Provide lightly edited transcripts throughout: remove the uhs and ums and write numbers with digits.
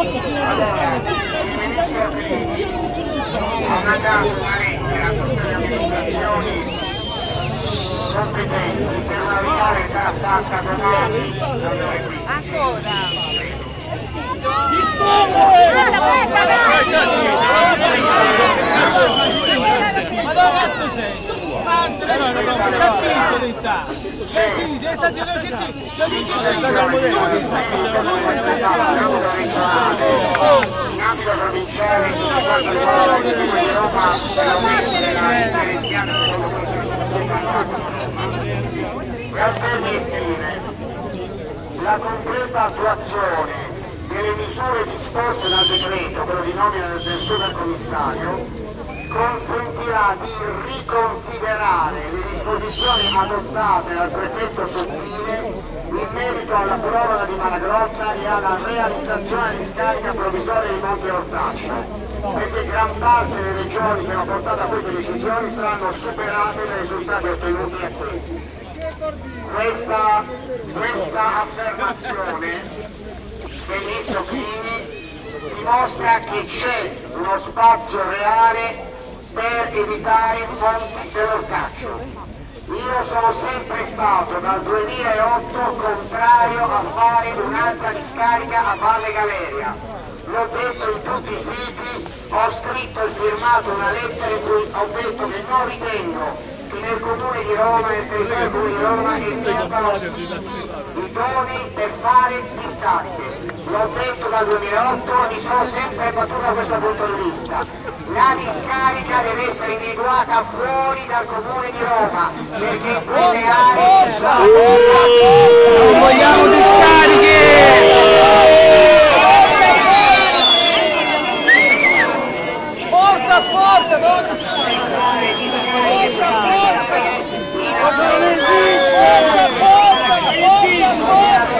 mandato una lettera a tutte le amministrazioni competenti per una reale sarà fatta domani alle ore 15. Ma dove cazzo sei? Ma zitto devi stare! In ambito provinciale di quanto riguarda il Comune di Roma e al termine scrive la completa attuazione delle misure disposte dal decreto, quello di nomina del supercommissario, consentirà di riconsiderare le disposizioni adottate dal prefetto Sottile in merito alla proroga di Malagrotta e alla realizzazione di scarica provvisoria di Monte Orsaccio, perché gran parte delle regioni che hanno portato a queste decisioni saranno superate dai risultati ottenuti e attesi. Questa affermazione del ministro Clini dimostra che c'è uno spazio reale per evitare fonti dell'ortaccio. Io sono sempre stato dal 2008 contrario a fare un'altra discarica a Valle Galeria. L'ho detto in tutti i siti, ho scritto e firmato una lettera in cui ho detto che non ritengo che nel Comune di Roma, nel territorio del Comune di Roma, esistano siti idonei per fare discariche. L'ho detto dal 2008, mi sono sempre battuto da questo punto di vista. La discarica deve essere individuata fuori dal Comune di Roma, perché in quelle aree ci sono... Non vogliamo discariche! Porta a porta! Porta a porta! Non esiste! Porta a porta!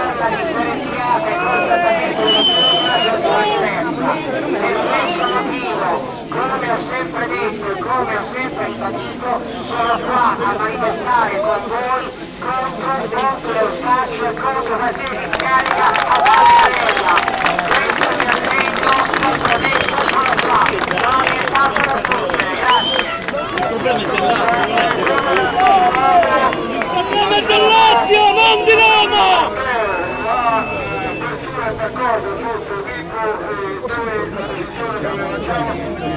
Per questo motivo, come ho sempre detto e come ho sempre ribadito, sono qua a manifestare con voi contro il ponte dello Staccio e contro qualsiasi discarica a Valle Galeria. Questo mi attendo, perché adesso sono qua, non mi è fatto da tutte, grazie. Il nome del Lazio, non di Roma! D'accordo, giusto, dico dove la decisione che facciamo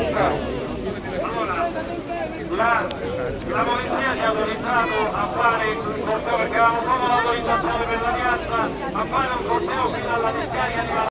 la polizia ci ha autorizzato a fare un corteo, perché avevamo solo l'autorizzazione per la piazza, a fare un corteo fino alla discarica di